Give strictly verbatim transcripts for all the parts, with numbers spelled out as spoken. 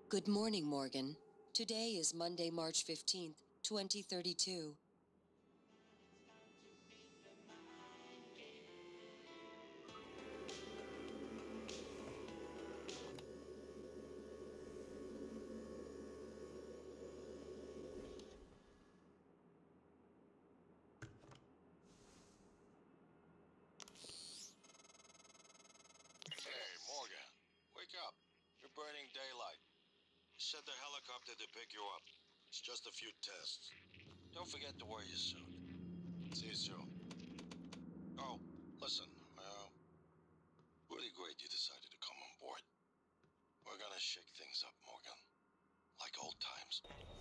Good morning, Morgan. Today is Monday, March fifteenth, twenty thirty-two. Hey, Morgan. Wake up. You're burning daylight. Send the helicopter to pick you up. It's just a few tests. Don't forget to wear your suit. See you soon. Oh, listen, uh, really great you decided to come on board. We're gonna shake things up, Morgan. Like old times.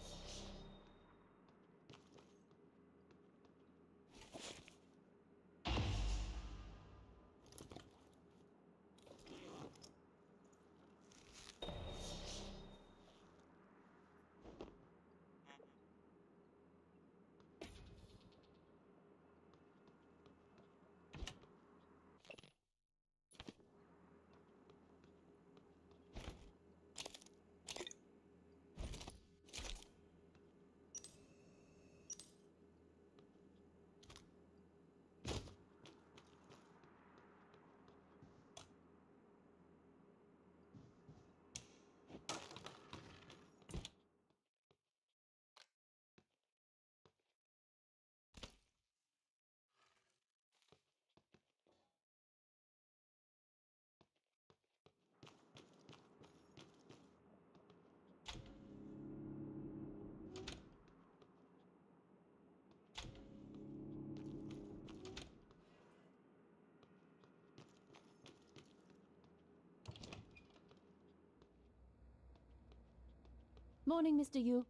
Morning, Mister Yu.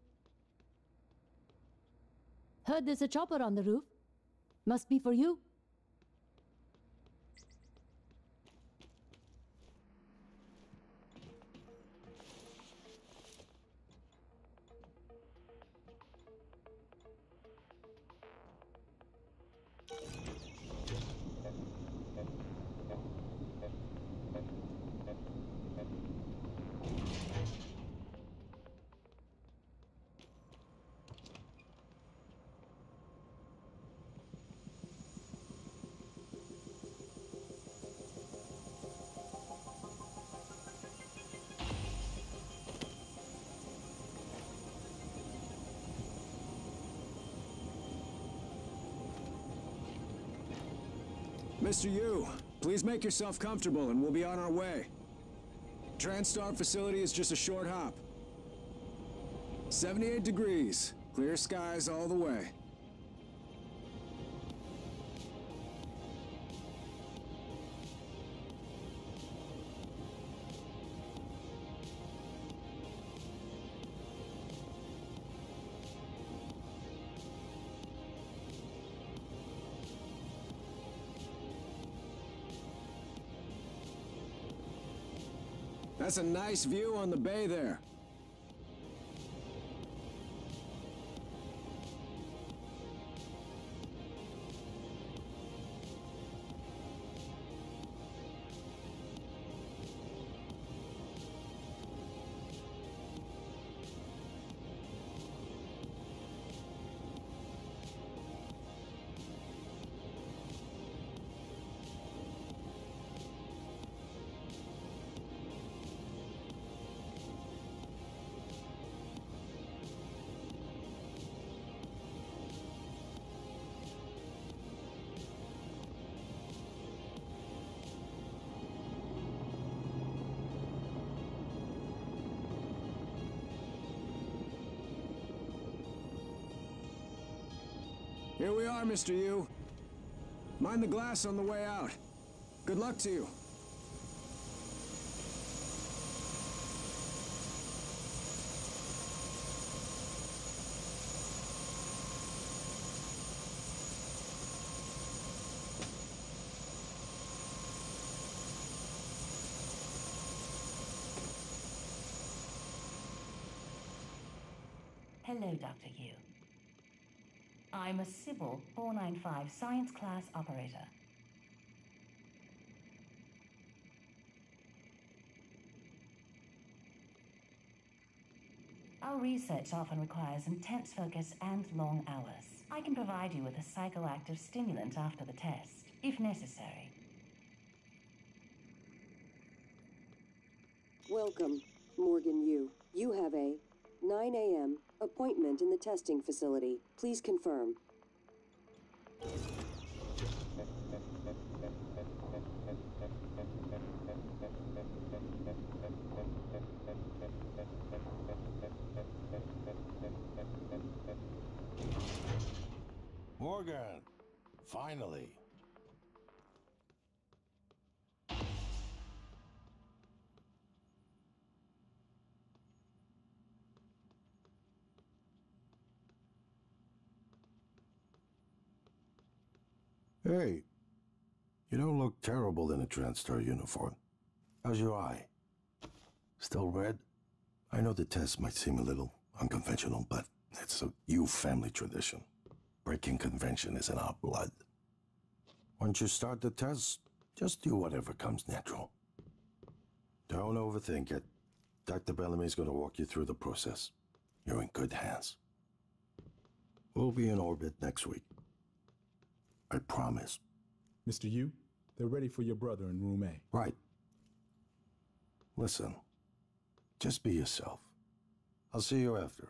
Heard there's a chopper on the roof. Must be for you. Mister Yu, please make yourself comfortable and we'll be on our way. TranStar facility is just a short hop. seventy-eight degrees. Clear skies all the way. That's a nice view on the bay there. Here we are, Mister Yu. Mind the glass on the way out. Good luck to you. Hello, Doctor Yu. I'm a Sybil four ninety-five Science Class Operator. Our research often requires intense focus and long hours. I can provide you with a psychoactive stimulant after the test, if necessary. Welcome, Morgan Yu. You have a nine A M appointment in the testing facility. Please confirm. Morgan! Finally! Hey, you don't look terrible in a TranStar uniform. How's your eye? Still red? I know the test might seem a little unconventional, but it's a Yu family tradition. Breaking convention is in our blood. Once you start the test, just do whatever comes natural. Don't overthink it. Doctor Bellamy's gonna walk you through the process. You're in good hands. We'll be in orbit next week. I promise. Mister Yu, they're ready for your brother in room A. Right. Listen, just be yourself. I'll see you after.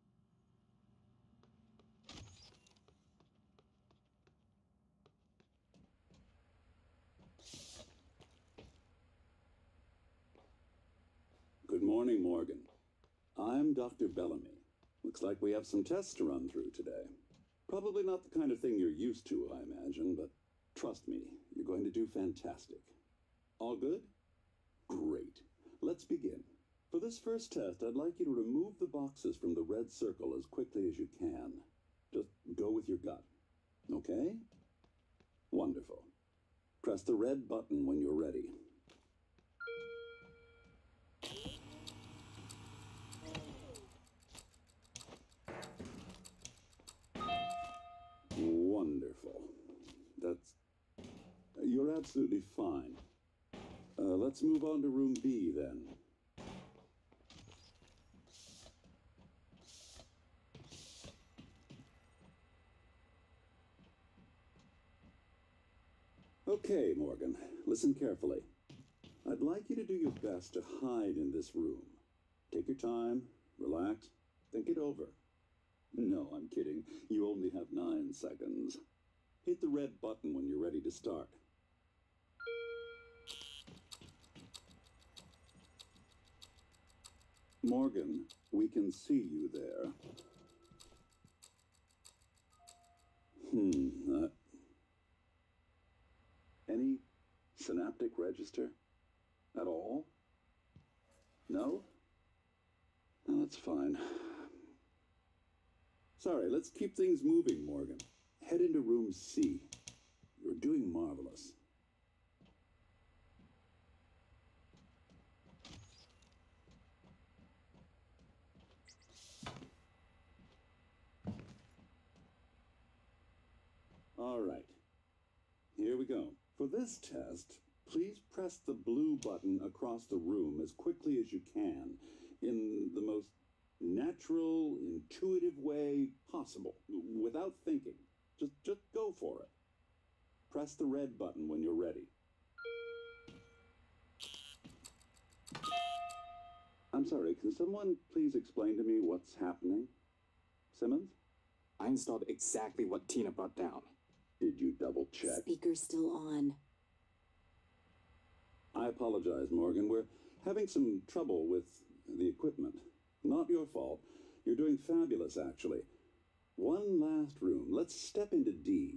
Good morning, Morgan. I'm Doctor Bellamy. Looks like we have some tests to run through today. Probably not the kind of thing you're used to, I imagine, but trust me, you're going to do fantastic. All good? Great. Let's begin. For this first test, I'd like you to remove the boxes from the red circle as quickly as you can. Just go with your gut. Okay? Wonderful. Press the red button when you're ready. Wonderful. That's... You're absolutely fine. Uh, let's move on to room B, then. Okay, Morgan. Listen carefully. I'd like you to do your best to hide in this room. Take your time, relax, think it over. No, I'm kidding. You only have nine seconds. Hit the red button when you're ready to start. Morgan, we can see you there. Hmm, uh, any synaptic register at all? No? No, that's fine. Sorry, let's keep things moving, Morgan. Head into room C. You're doing marvelous. All right. Here we go. For this test, please press the blue button across the room as quickly as you can in the most natural, intuitive way possible, without thinking. Just, just go for it. Press the red button when you're ready. I'm sorry, can someone please explain to me what's happening? Simmons? I installed exactly what Tina brought down. Did you double check? Speaker's still on. I apologize, Morgan. We're having some trouble with the equipment. Not your fault. You're doing fabulous, actually. One last room. Let's step into D.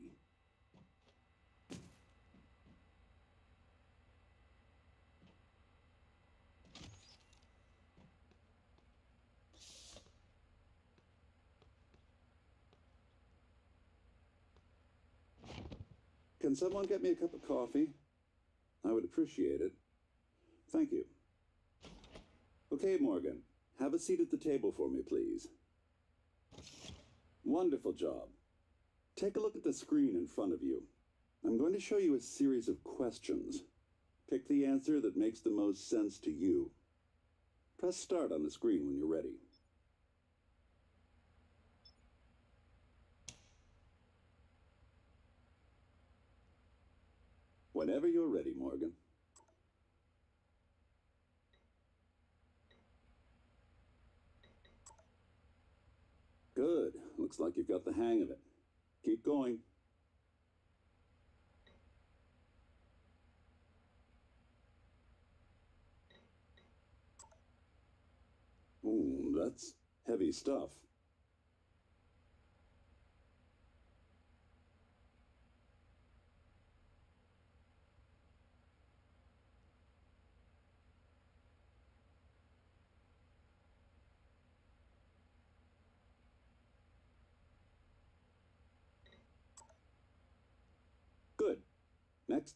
Can someone get me a cup of coffee? I would appreciate it. Thank you. Okay, Morgan. Have a seat at the table for me, please. Wonderful job. Take a look at the screen in front of you. I'm going to show you a series of questions. Pick the answer that makes the most sense to you. Press start on the screen when you're ready. Whenever you're ready, Morgan. Good. Looks like you've got the hang of it. Keep going. Ooh, that's heavy stuff. Good. Next.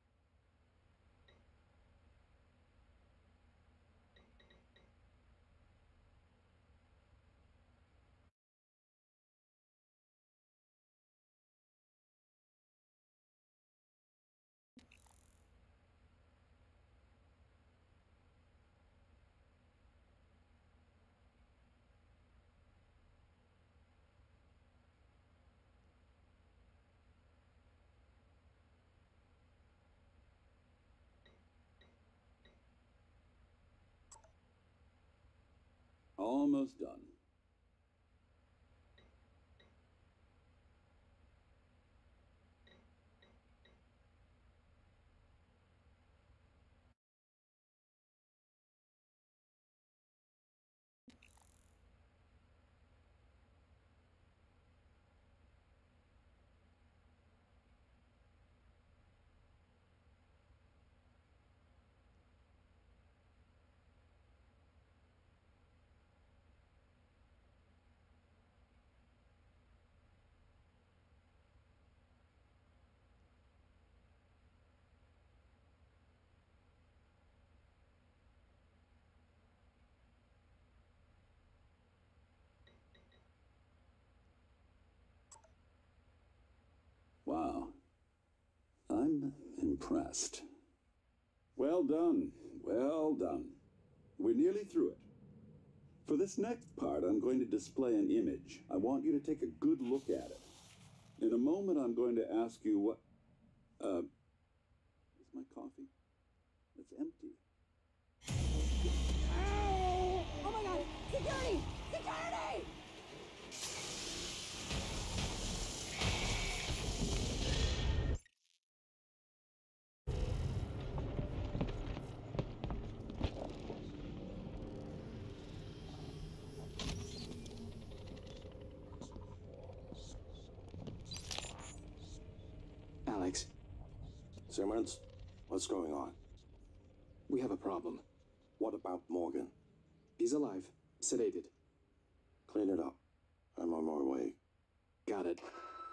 Almost done. Wow. I'm impressed. Well done. Well done. We're nearly through it. For this next part, I'm going to display an image. I want you to take a good look at it. In a moment, I'm going to ask you what... Uh... Is my coffee? It's empty. Oh! Oh my god! Security! Security! Alex, Simmons, what's going on? we have a problem. What about Morgan? He's alive, sedated. Clean it up. I'm on my way. Got it.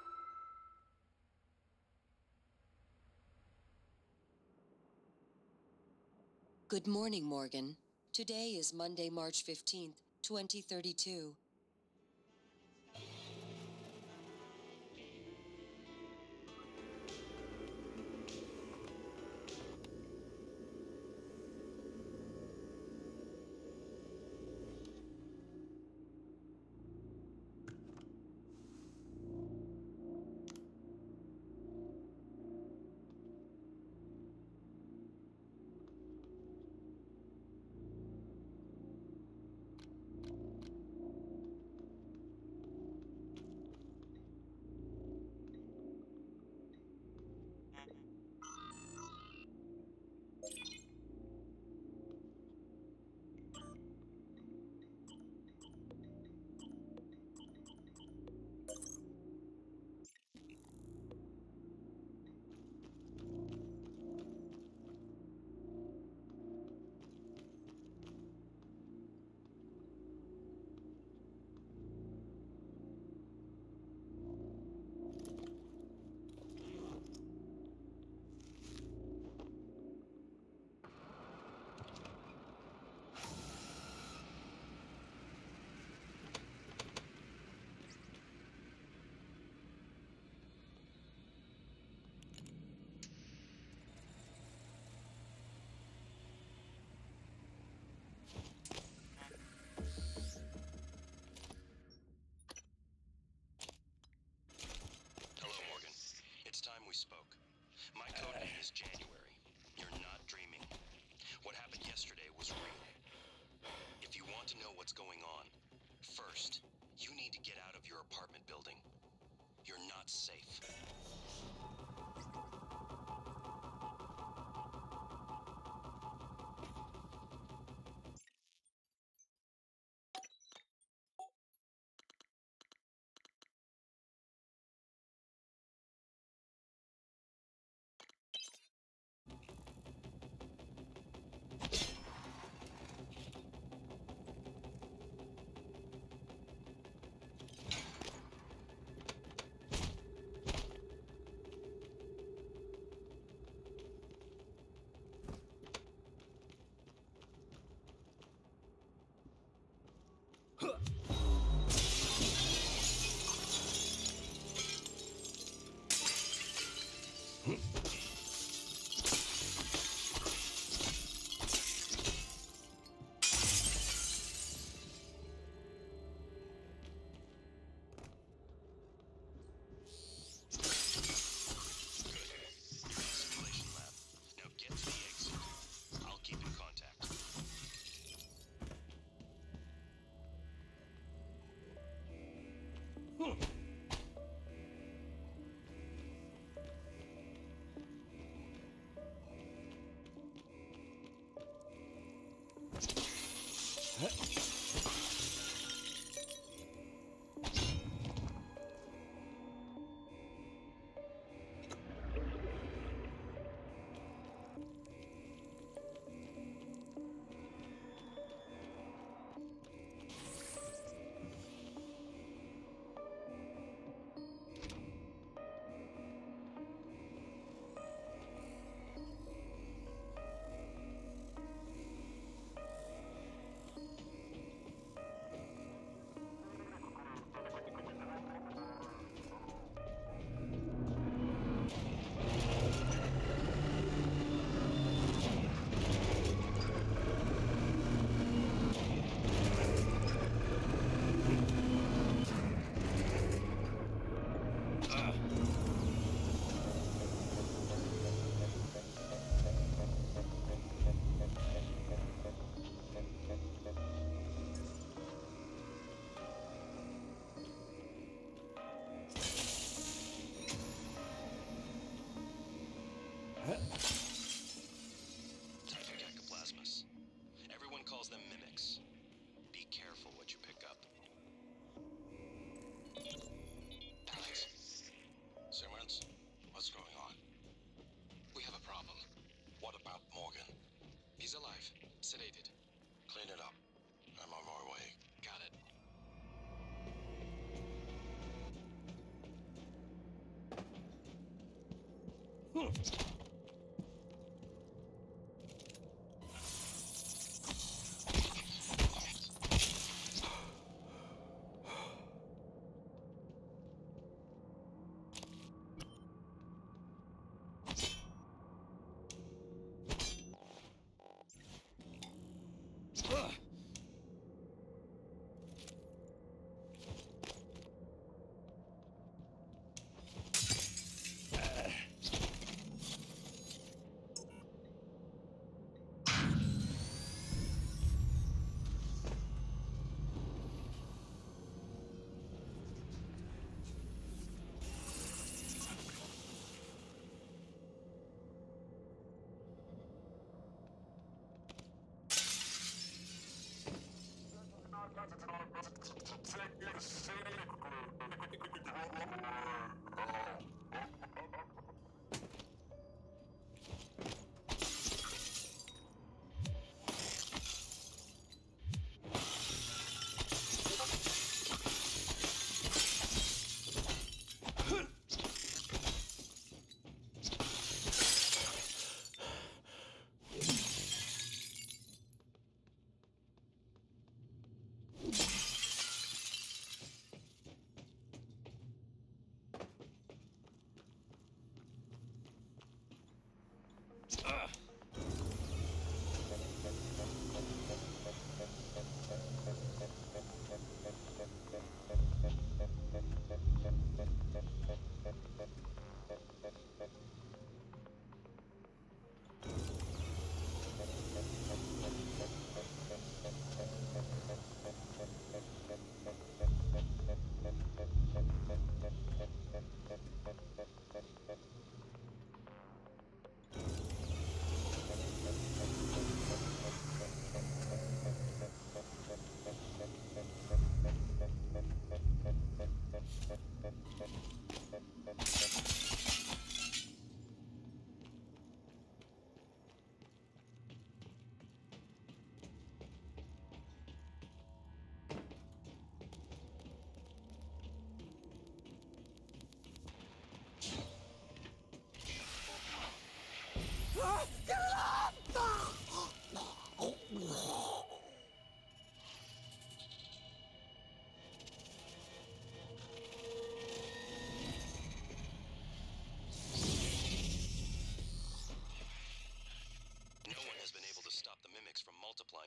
Good morning, Morgan. Today is Monday, March fifteenth, twenty thirty-two. is January. You're not dreaming. What happened yesterday was real. If you want to know what's going on, first, you need to get out of your apartment building. You're not safe. Typhocacoplasmus. Everyone calls them mimics. Be careful what you pick up. Alex. Simmons, what's going on? We have a problem. What about Morgan? He's alive. Sedated. Clean it up. I'm on my way. Got it. Hmm.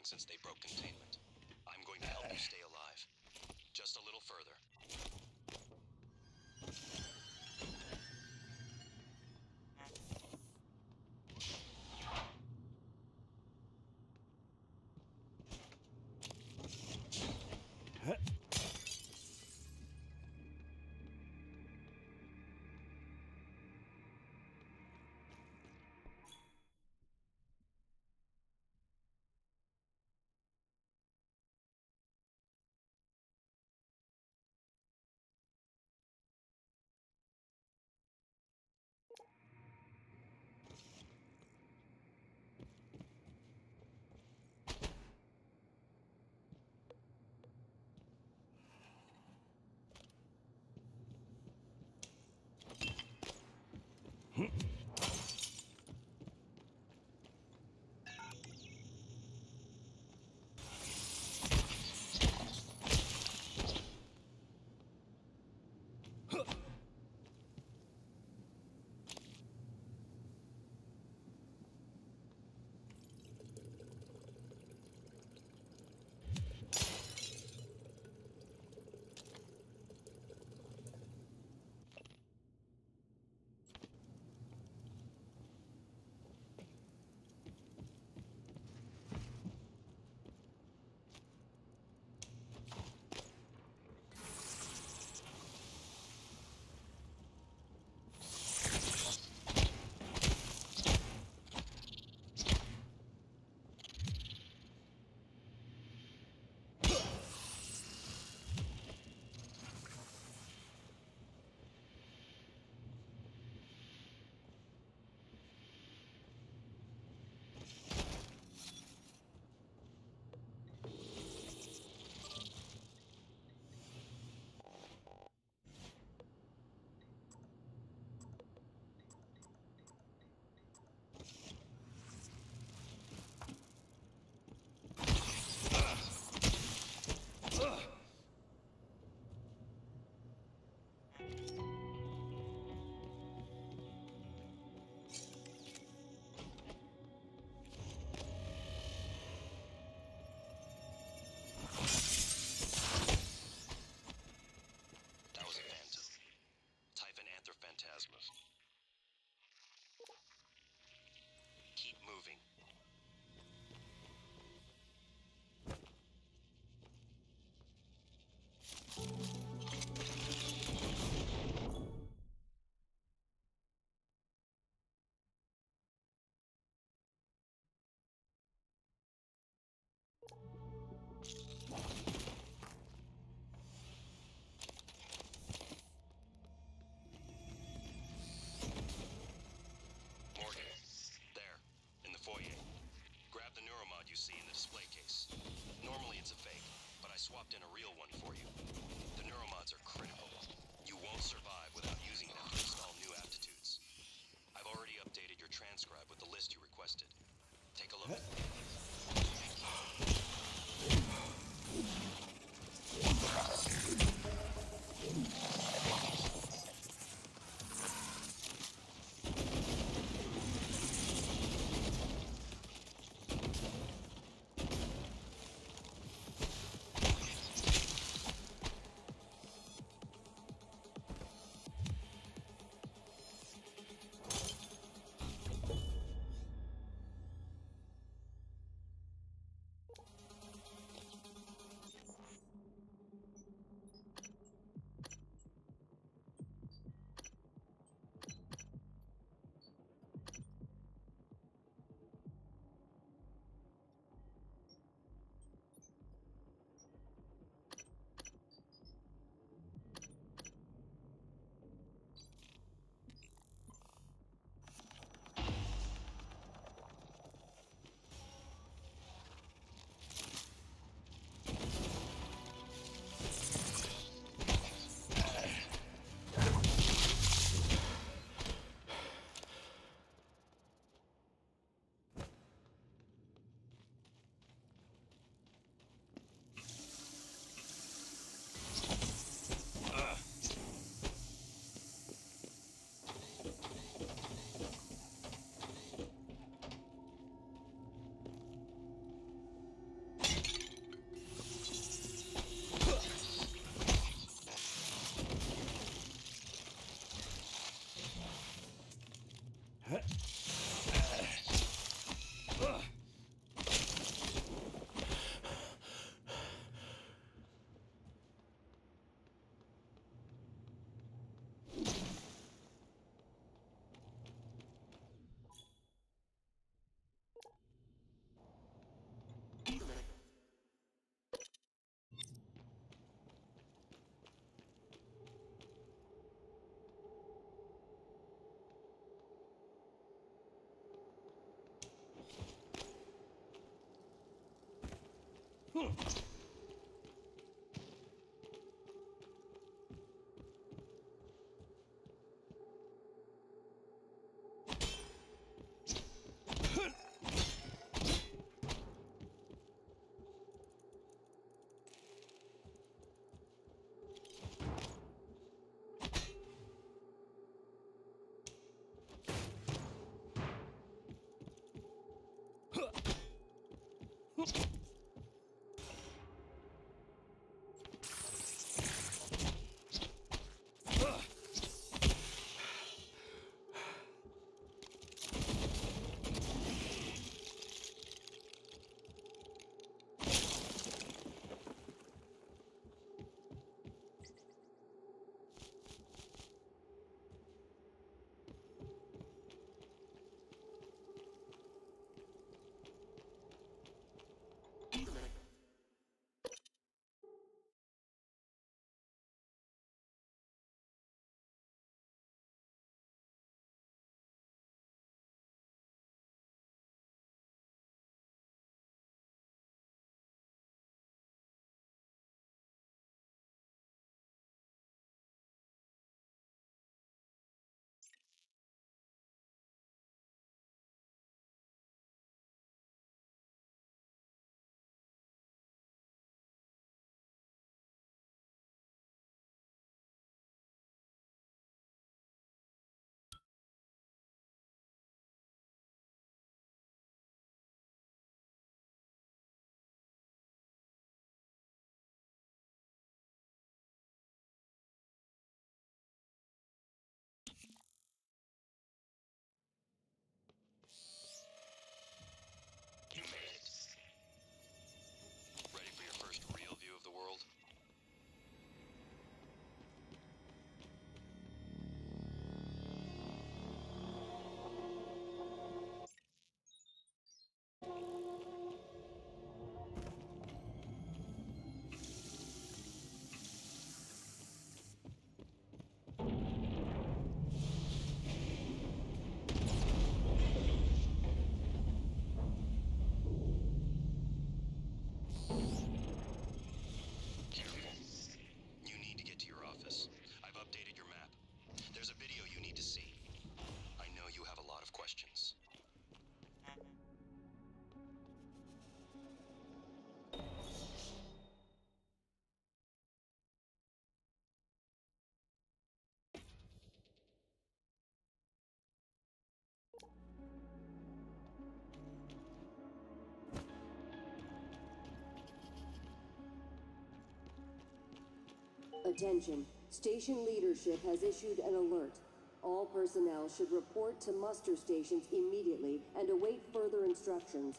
since they broke containment. I'm going to help you stay alive. Just a little further. Keep moving. You see in the display case. Normally it's a fake, but I swapped in a real one for you. The neuromods are critical. You won't survive without using them to install new aptitudes. I've already updated your transcribe with the list you requested. Take a look. You made it. Ready for your first real view of the world? You need to get to your office. I've updated your map. There's a video you need to see. I know you have a lot of questions. Attention. Station leadership has issued an alert. All personnel should report to muster stations immediately and await further instructions.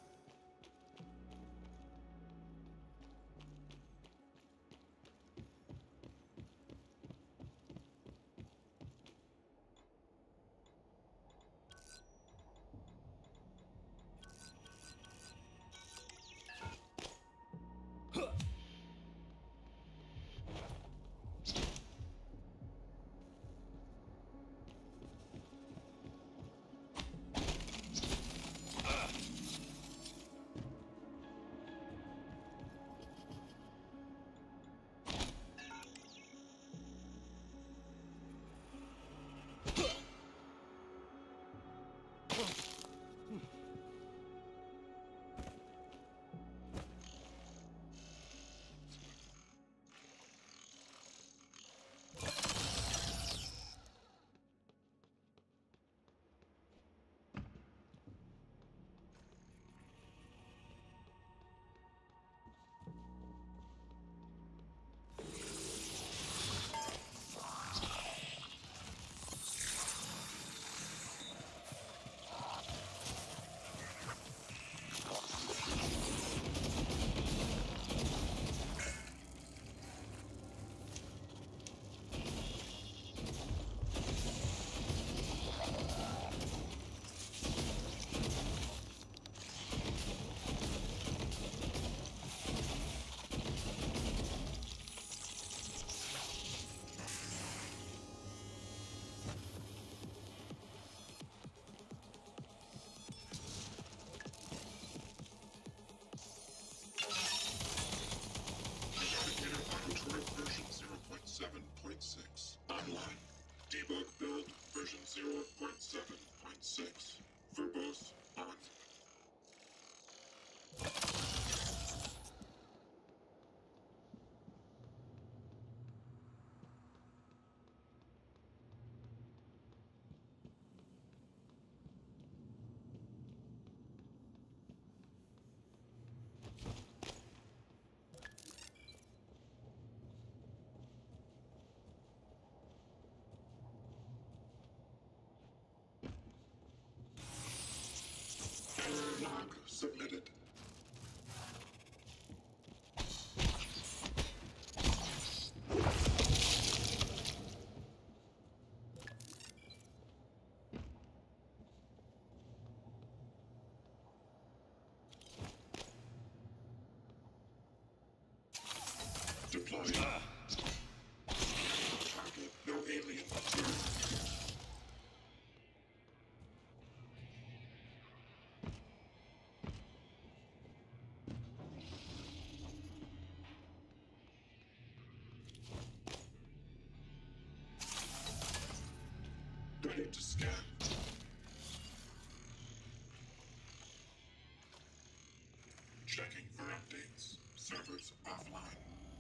seven point six. Online. Debug build version zero point seven point six. Verbose on. Deploying. Target, no alien material. Ready to scan. Checking for updates. Servers offline.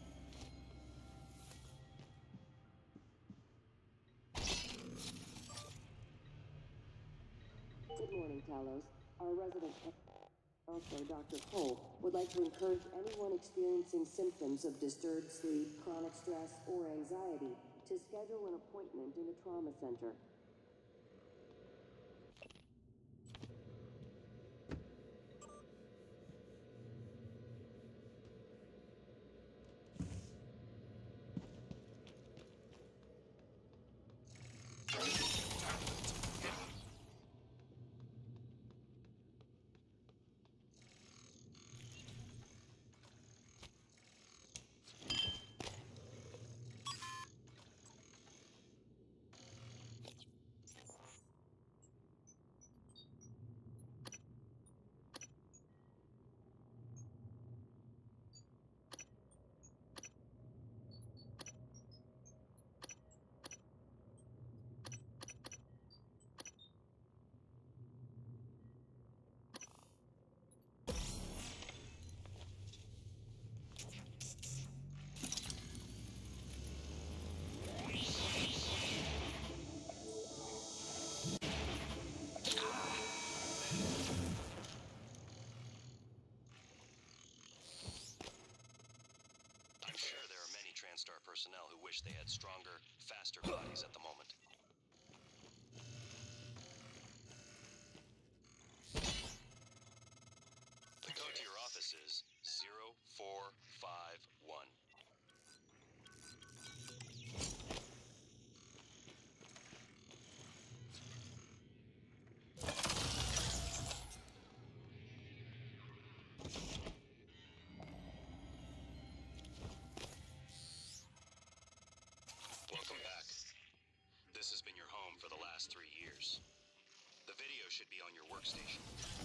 Good morning, Talos. Our resident, also Doctor Cole, would like to encourage anyone experiencing symptoms of disturbed sleep, chronic stress, or anxiety to schedule an appointment in the trauma center. TranStar personnel who wish they had stronger, faster bodies at the moment. The code to your office is zero four five one. This has been your home for the last three years. The video should be on your workstation.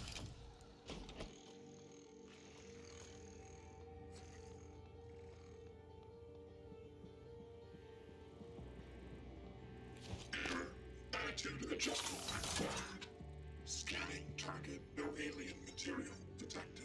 Attitude adjustment required. Scanning target, no alien material detected.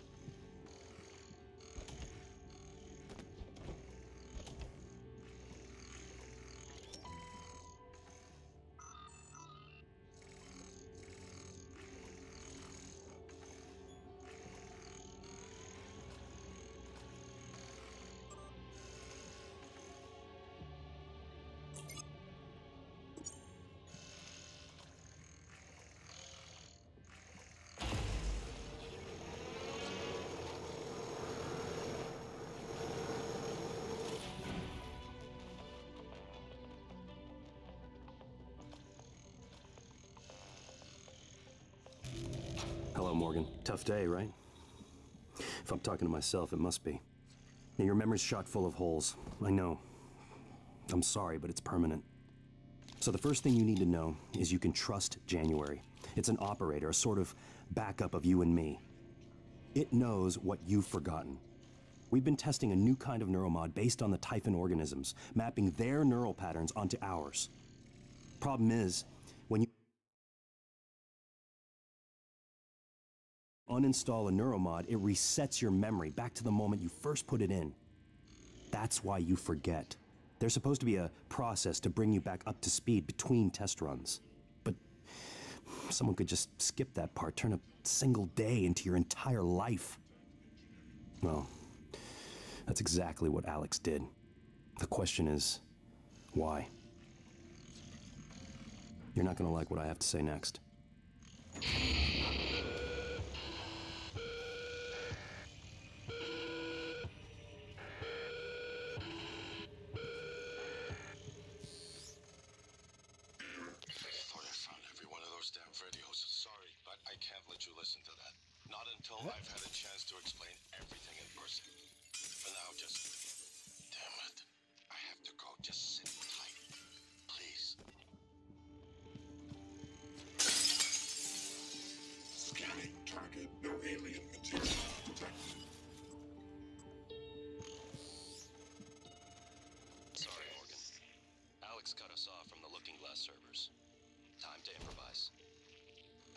Hello, Morgan. Tough day, right? If I'm talking to myself, it must be. Now, your memory's shot full of holes. I know. I'm sorry, but it's permanent. So the first thing you need to know is you can trust January. It's an operator, a sort of backup of you and me. It knows what you've forgotten. We've been testing a new kind of neuromod based on the Typhon organisms, mapping their neural patterns onto ours. Problem is, when you uninstall a neuromod, it resets your memory back to the moment you first put it in. That's why you forget. There's supposed to be a process to bring you back up to speed between test runs. But someone could just skip that part, turn a single day into your entire life. Well, that's exactly what Alex did. The question is, why? You're not gonna like what I have to say next. I've had a chance to explain everything in person. For now, just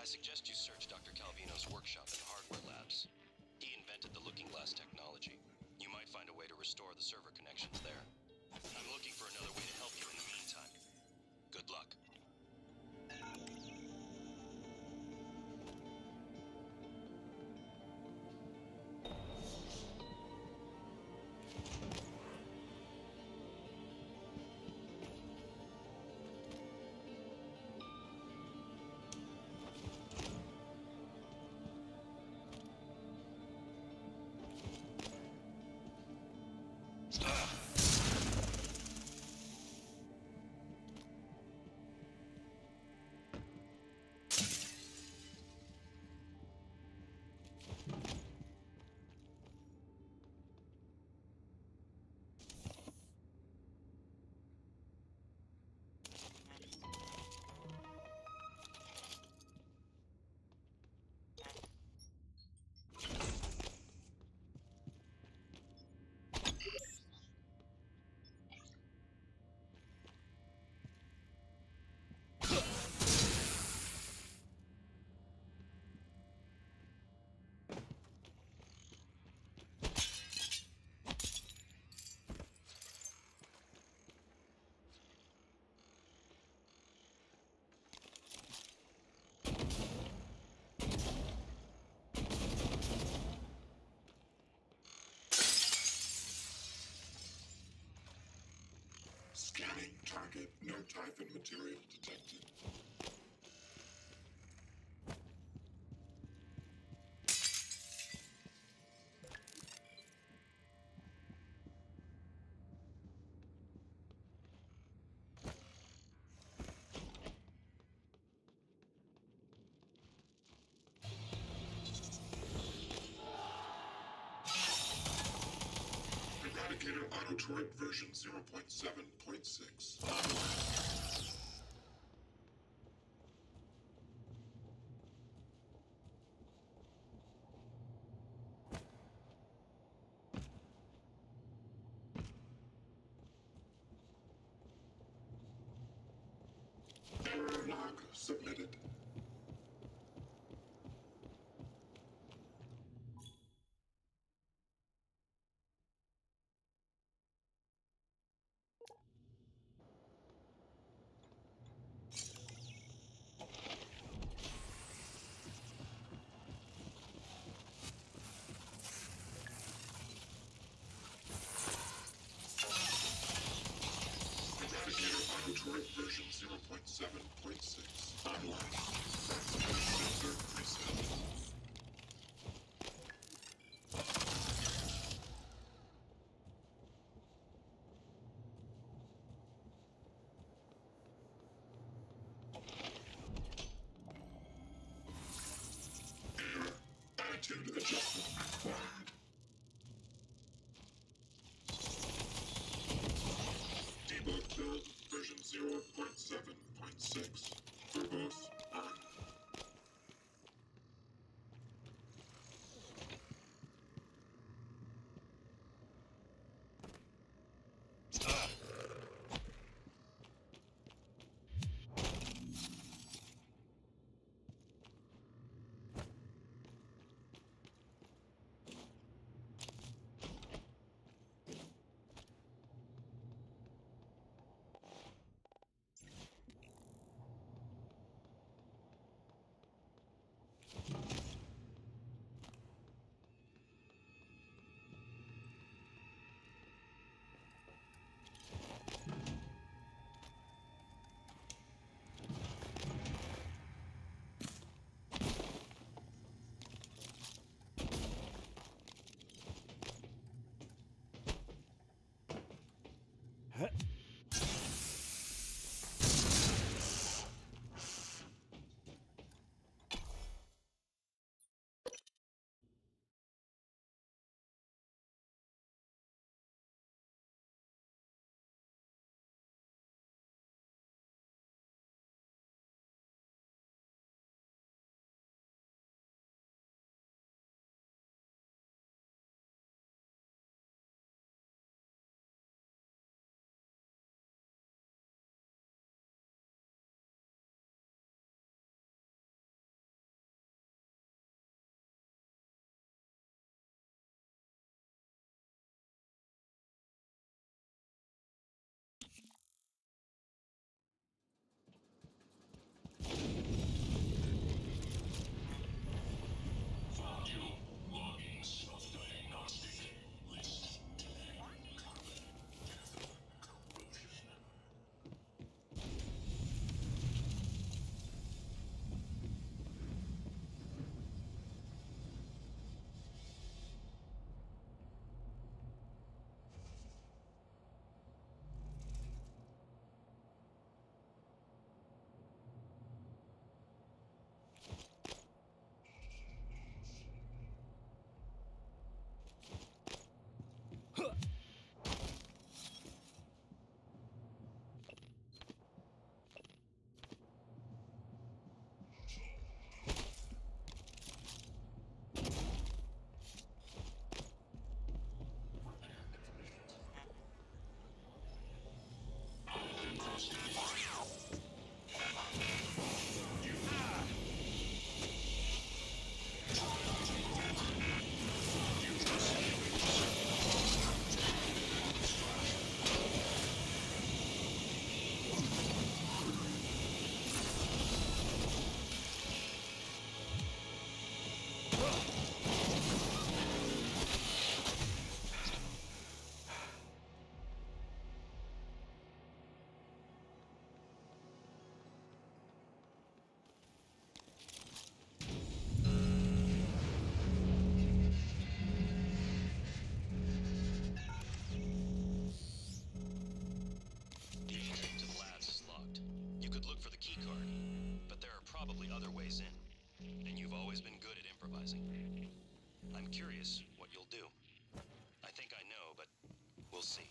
suggest you search Doctor Calvino's workshop and hardware labs. He invented the looking glass technology. You might find a way to restore the server connections there. I'm looking for another way to help you in the meantime. Good luck. Scanning target. No Typhon material detected. Eradicator Autotroid version zero point seven point six. Error log submitted. Eradicator Autotroid version zero point seven point six. Online. Sensor preset. Error. Attitude adjustment required. Debug build version zero point seven point six. Verbose on. curious what you'll do. I think I know, but we'll see.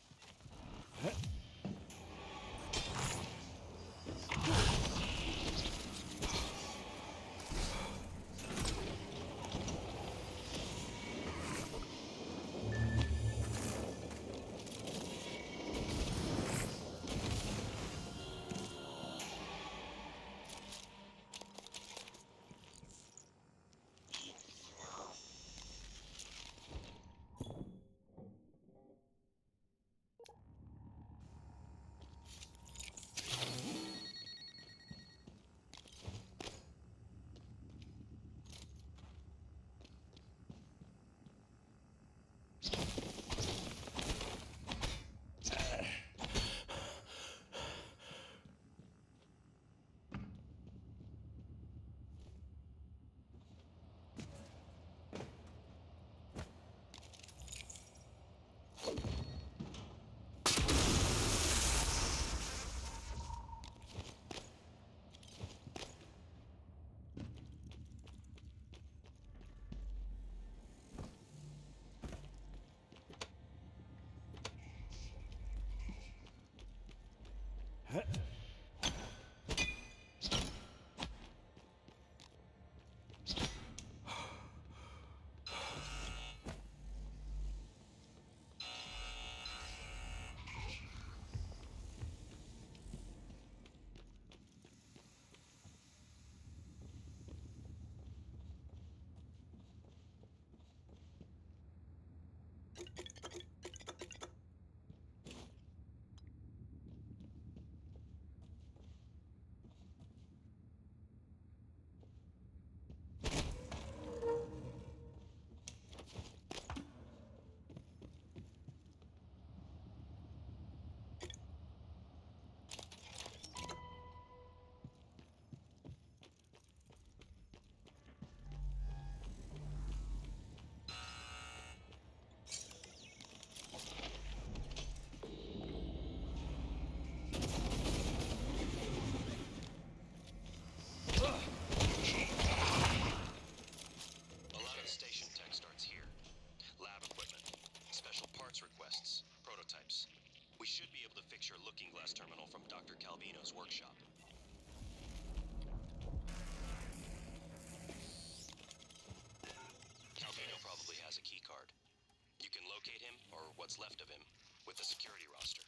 Your looking glass terminal from Doctor Calvino's workshop. Calvino probably has a key card. You can locate him, or what's left of him, with the security roster.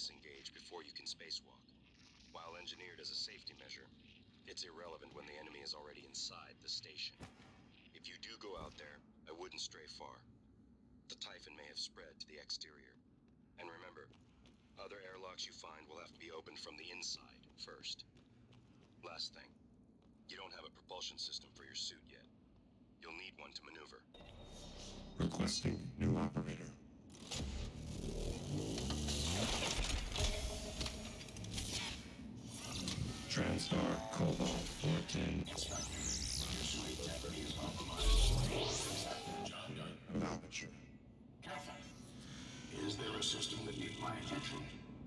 disengage before you can spacewalk. While engineered as a safety measure, it's irrelevant when the enemy is already inside the station. If you do go out there, I wouldn't stray far. The Typhon may have spread to the exterior. And remember, other airlocks you find will have to be opened from the inside first. Last thing, you don't have a propulsion system for your suit yet. You'll need one to maneuver. Requesting new operator. TranStar Cobalt four ten. Of aperture. Is there a system that needs my attention?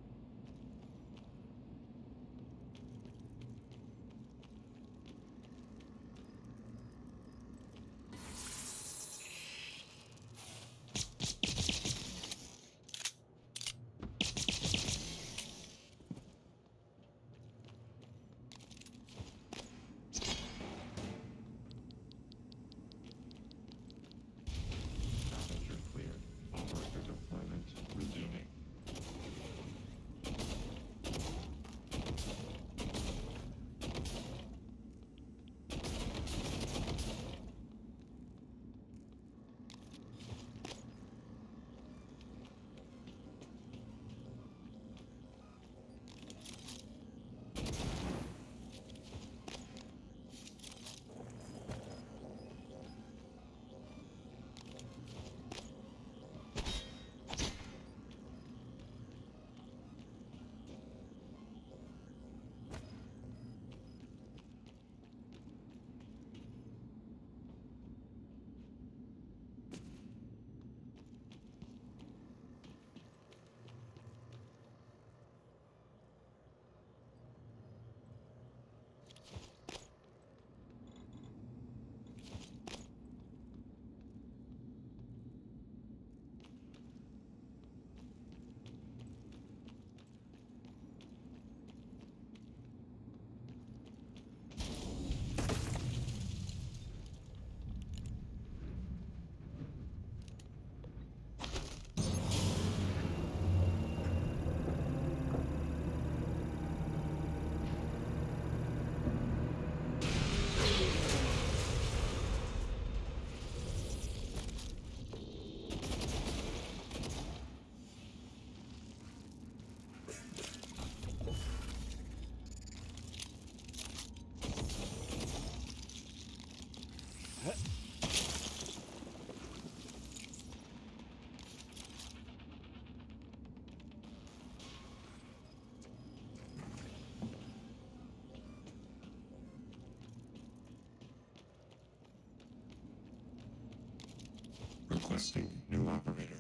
Requesting new operator.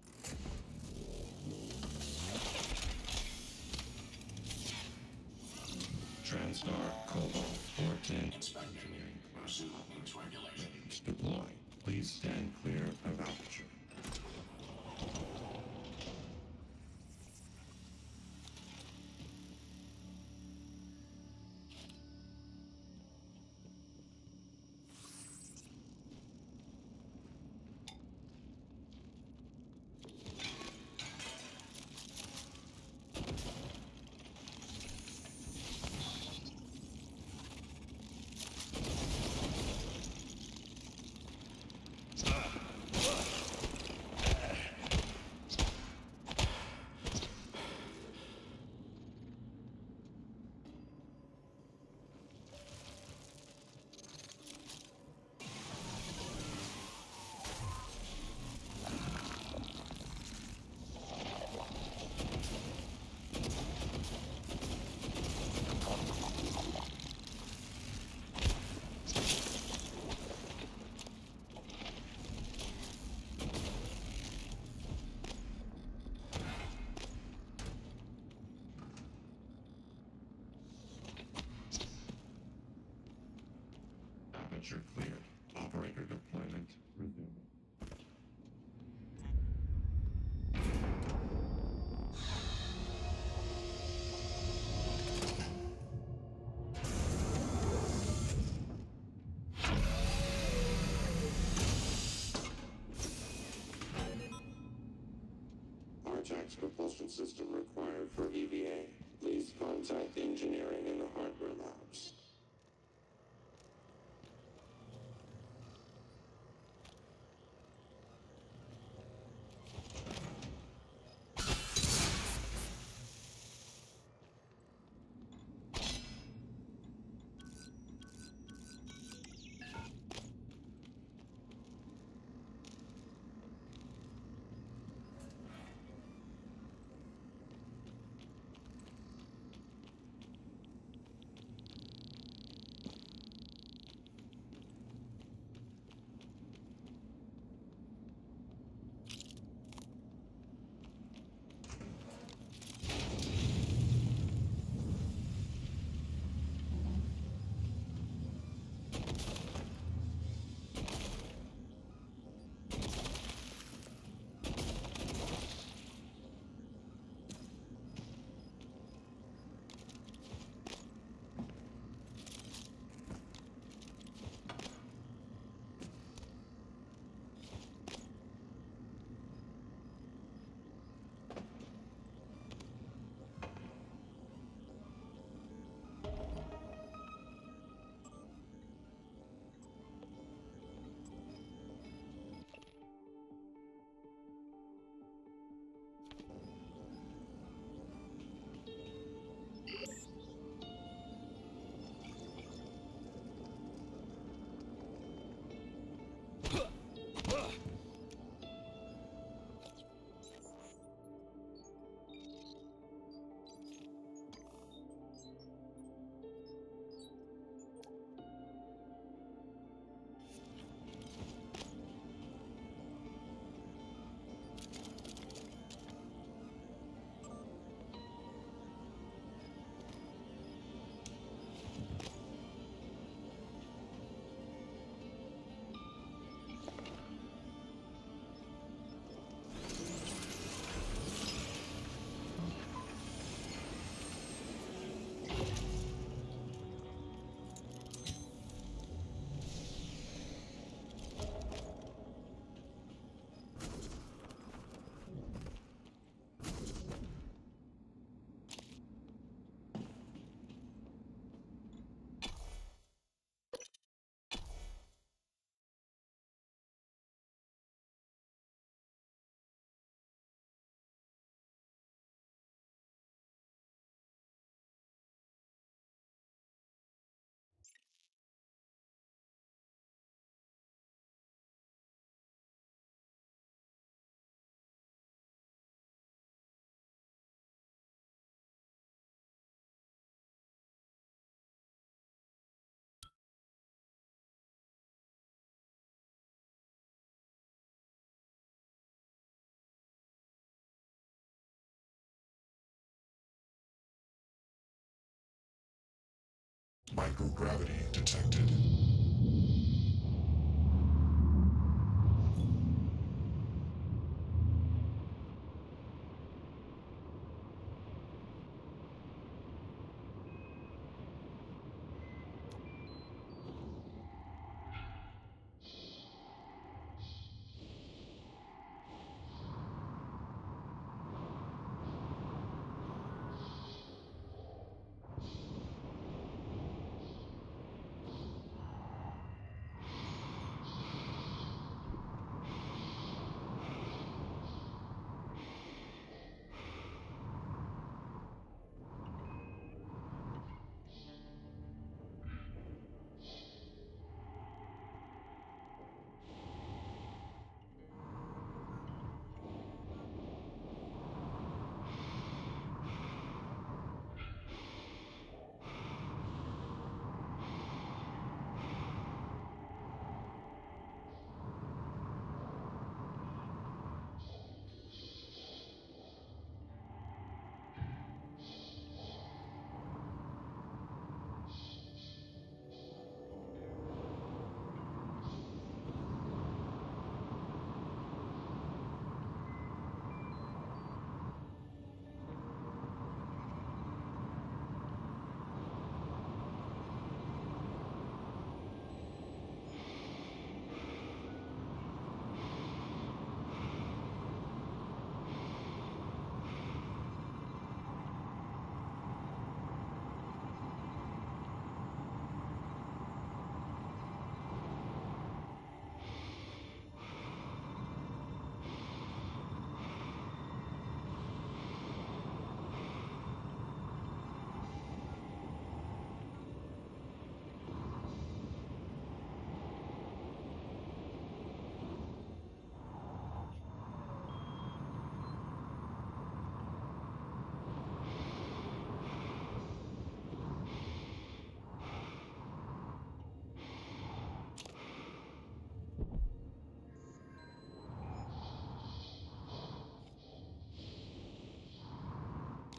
TranStar Cobalt four ten. Engineering. Pursuit means regulation. Ready to deploy. Please stand clear of aperture. launch propulsion system required for E V A. Please contact engineering in the hardware labs. Microgravity detected.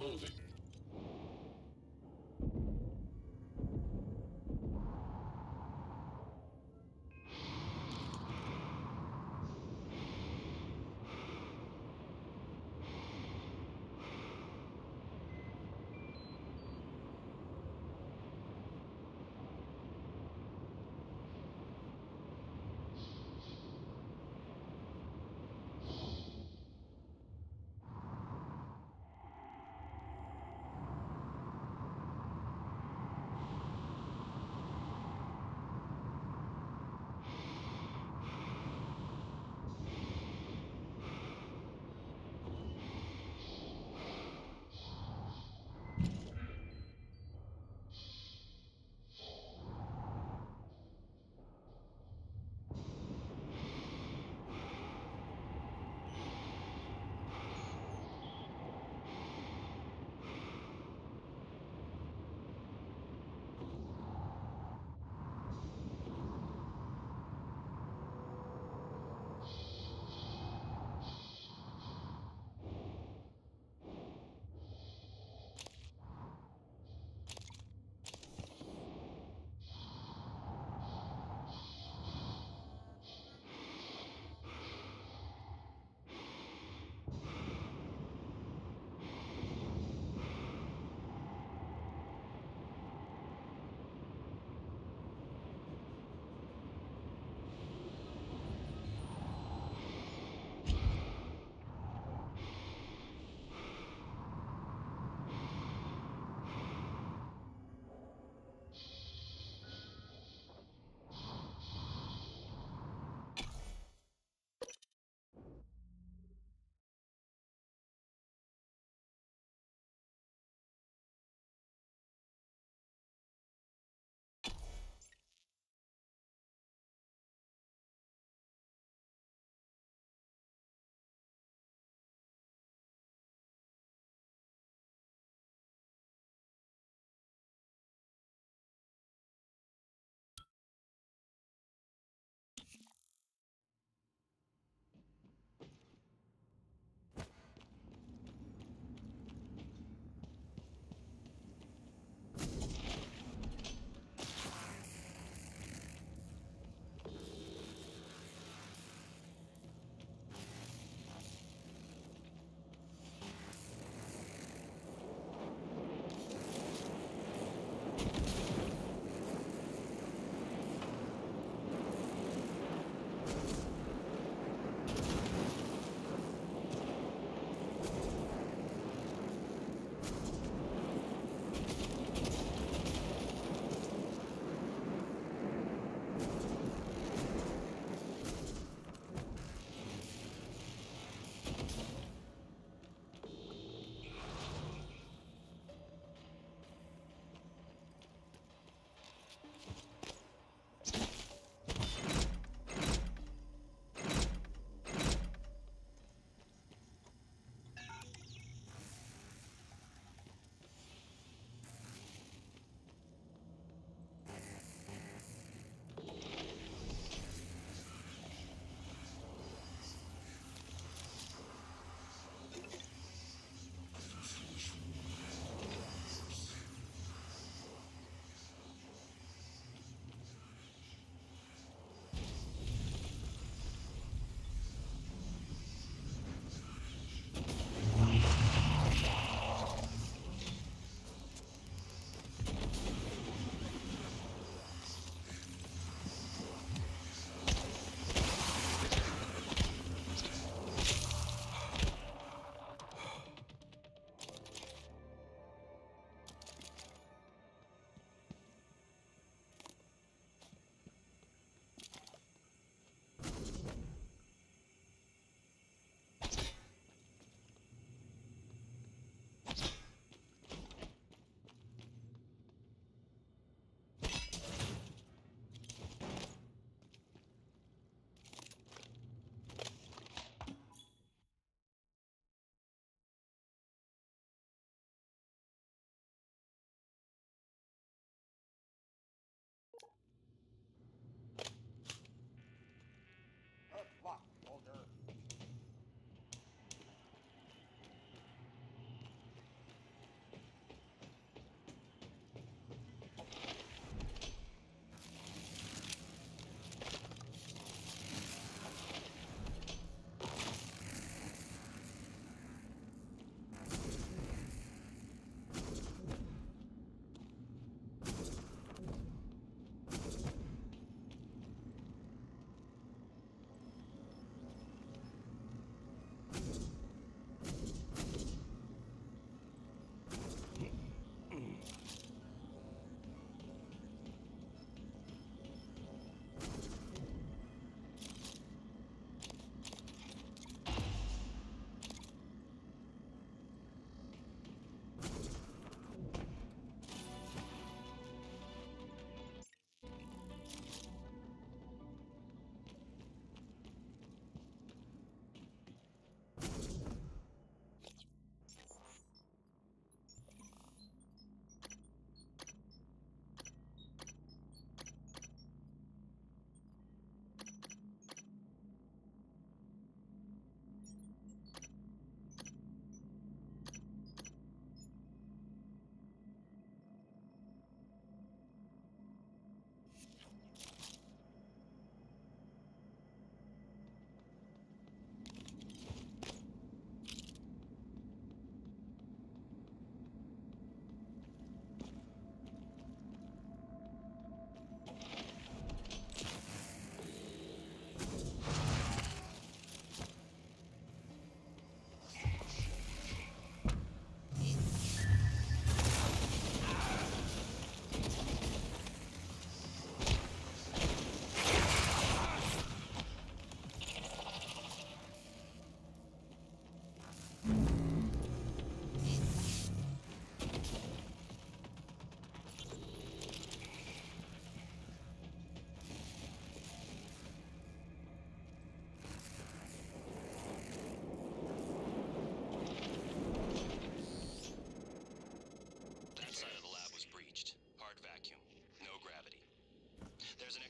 Holding.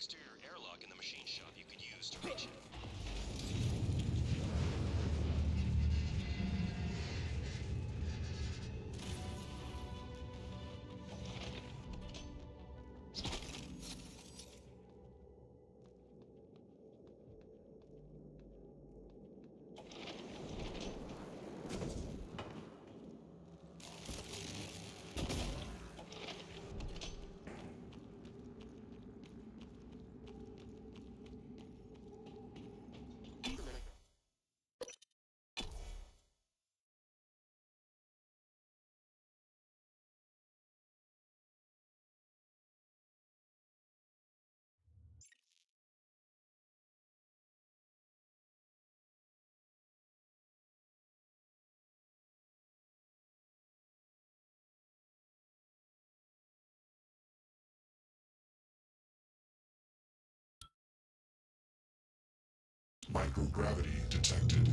exterior airlock in the machine shop you could use to reach it. Microgravity detected.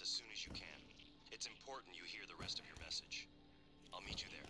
as soon as you can. It's important you hear the rest of your message. I'll meet you there.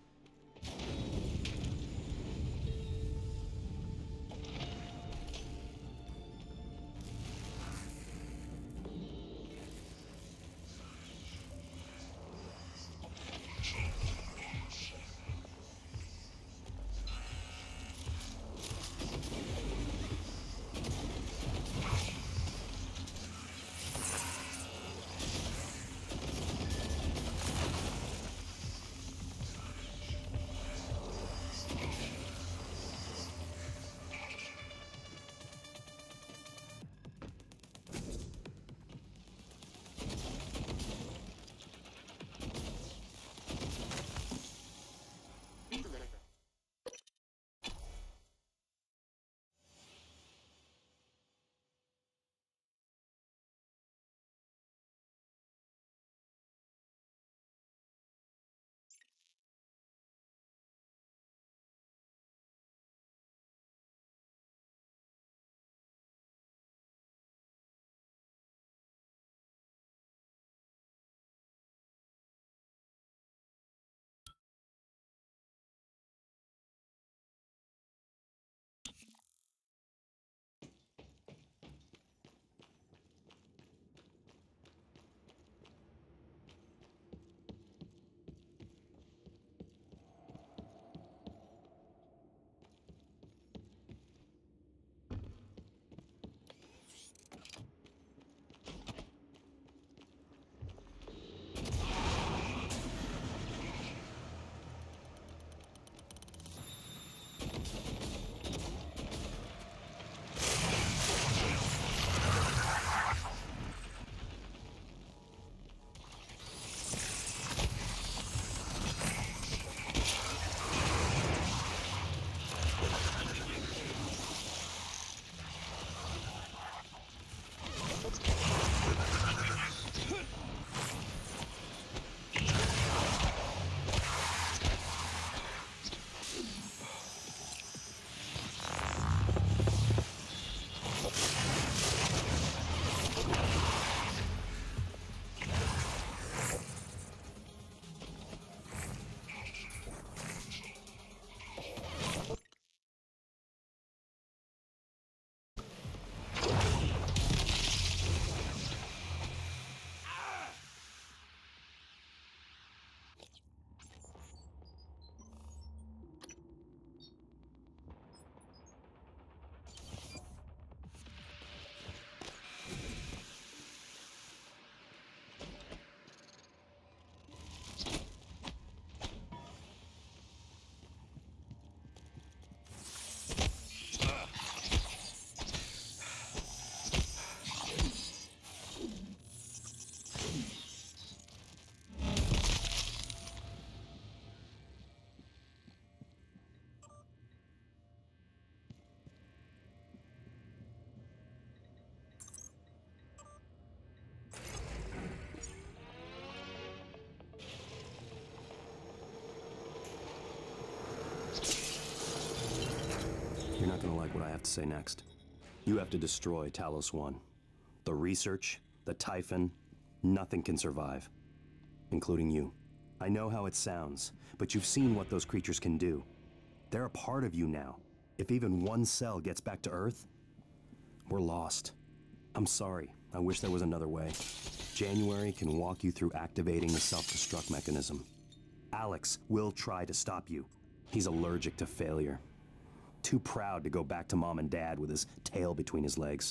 You're not gonna like what I have to say next. You have to destroy Talos One. The research, the Typhon, nothing can survive. Including you. I know how it sounds, but you've seen what those creatures can do. They're a part of you now. If even one cell gets back to Earth, we're lost. I'm sorry. I wish there was another way. January can walk you through activating the self-destruct mechanism. Alex will try to stop you. He's allergic to failure. Too proud to go back to Mom and Dad with his tail between his legs.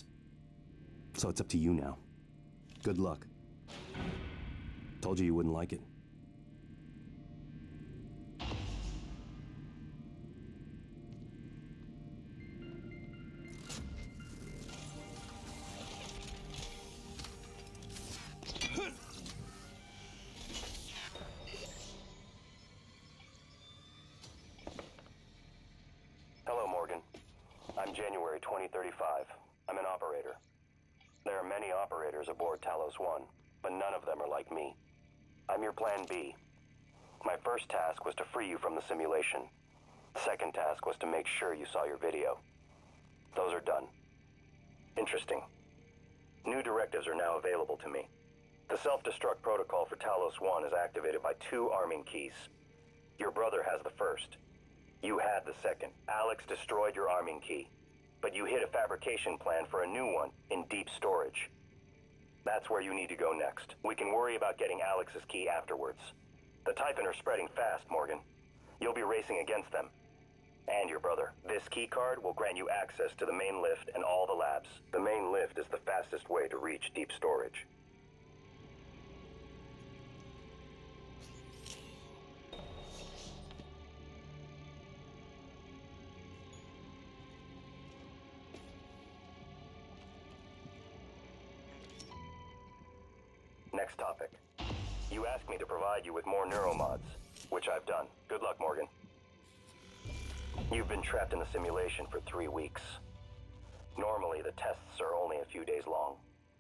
So it's up to you now. Good luck. Told you you wouldn't like it. Hello, Morgan. I'm January twenty thirty-five. I'm an operator. There are many operators aboard Talos One, but none of them are like me. I'm your plan B. My first task was to free you from the simulation. The second task was to make sure you saw your video. Those are done. Interesting. New directives are now available to me. The self-destruct protocol for Talos one is activated by two arming keys. Your brother has the first. You had the second. Alex destroyed your arming key, but you hid a fabrication plan for a new one in deep storage. That's where you need to go next. We can worry about getting Alex's key afterwards. The Typhon are spreading fast, Morgan. You'll be racing against them. And your brother. This key card will grant you access to the main lift and all the labs. The main lift is the fastest way to reach deep storage. Next topic. You asked me to provide you with more neuromods, which I've done. Good luck, Morgan. You've been trapped in the simulation for three weeks. Normally, the tests are only a few days long.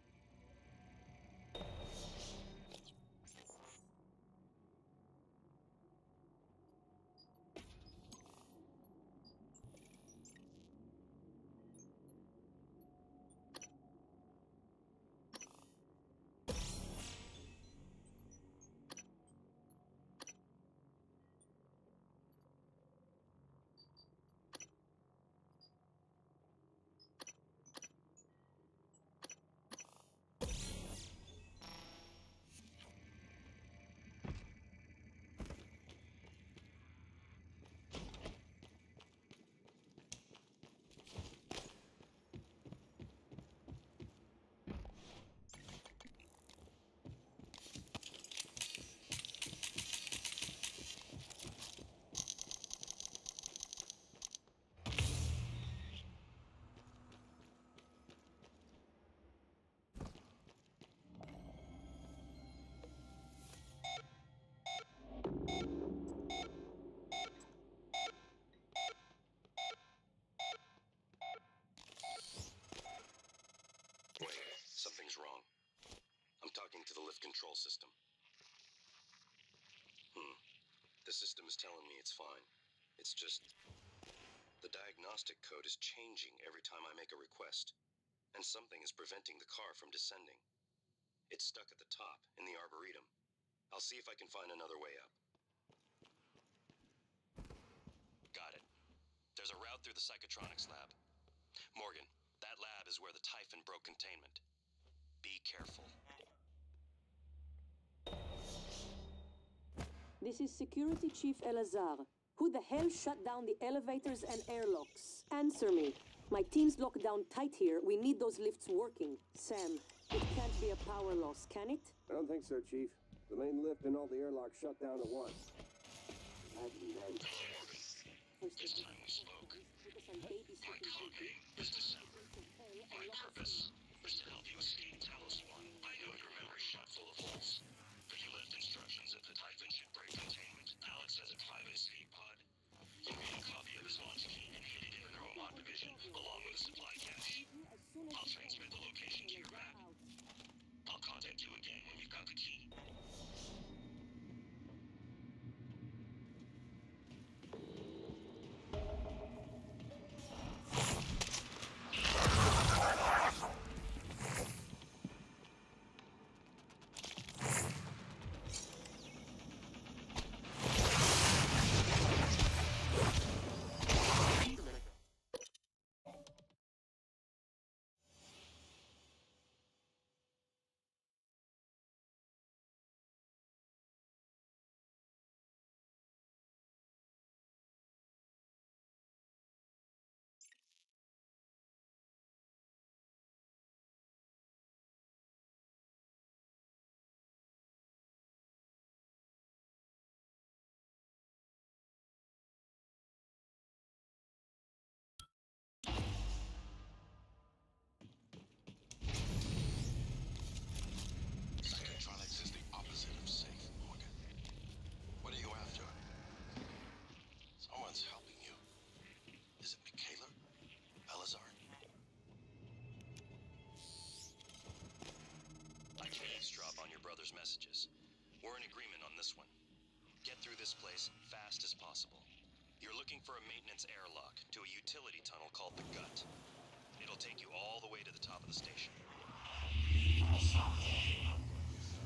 Something's wrong. I'm talking to the lift control system. Hmm. The system is telling me it's fine. It's just... the diagnostic code is changing every time I make a request. And something is preventing the car from descending. It's stuck at the top, in the Arboretum. I'll see if I can find another way up. Got it. There's a route through the Psychotronics lab. Morgan, that lab is where the Typhon broke containment. Be careful. This is Security Chief Elazar. Who the hell shut down the elevators and airlocks? Answer me. My team's locked down tight here. We need those lifts working. Sam, it can't be a power loss, can it? I don't think so, Chief. The main lift and all the airlocks shut down at once. It's time we spoke. My code name is December. My purpose was to help you escape Talos one. I know your memory's shot full of holes, but you left instructions that the Typhon should break containment. Alex has a private escape pod. You made a copy of his launch key and hid it in the neuromod division, along with a supply cache. I'll transmit the location to your map. I'll contact you again when you've got the key. Messages. We're in agreement on this one. Get through this place fast as possible. You're looking for a maintenance airlock to a utility tunnel called the Gut. It'll take you all the way to the top of the station.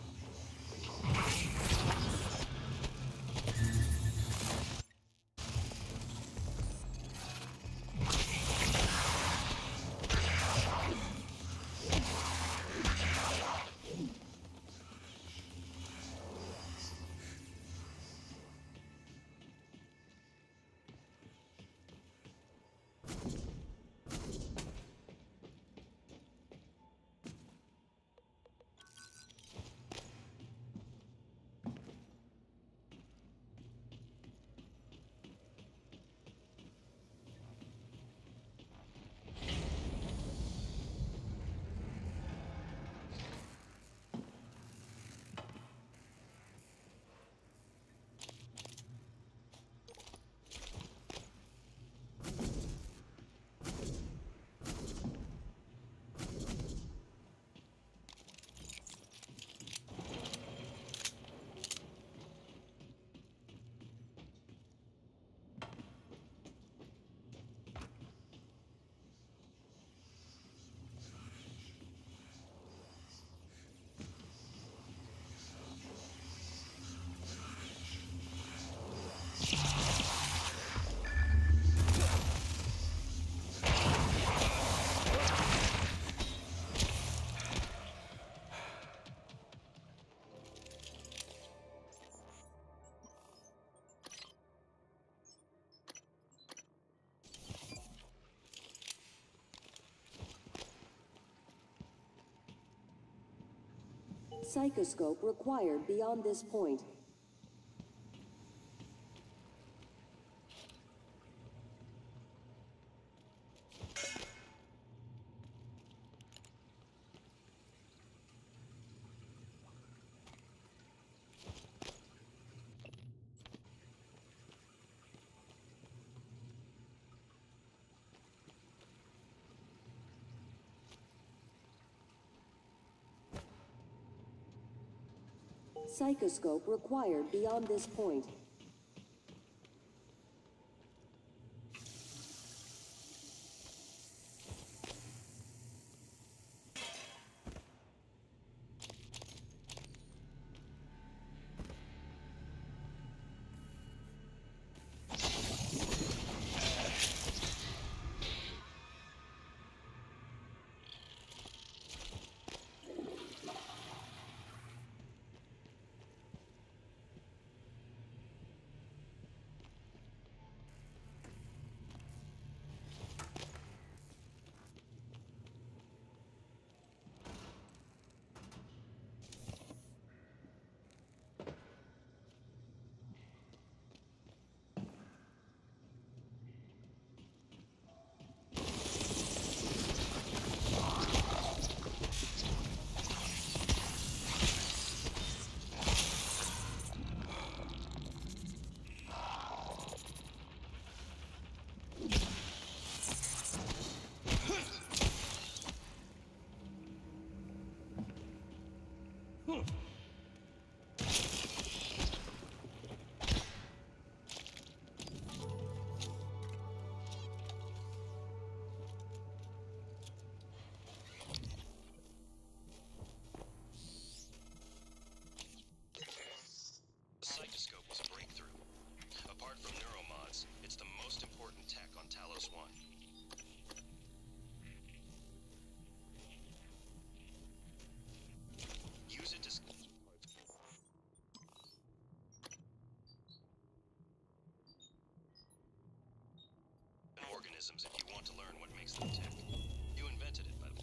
Psychoscope required beyond this point. Psychoscope required beyond this point. Organisms if you want to learn what makes them tick. You invented it, by the way.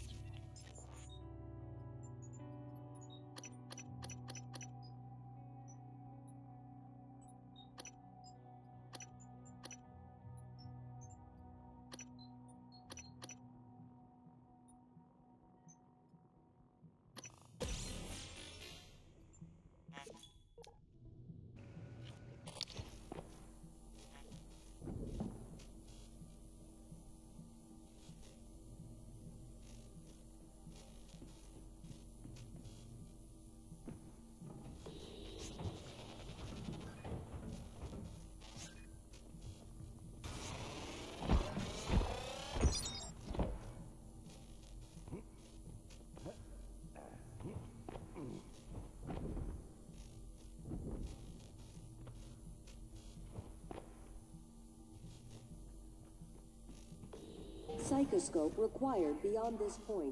psychoscope required beyond this point.